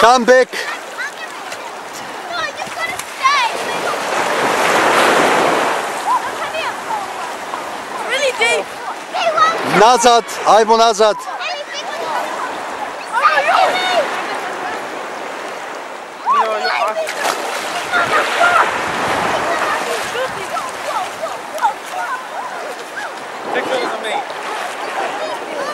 Come back. No, you just gotta stay. Come here. Really deep. Nazad, Aybo nazad. Take photos of me.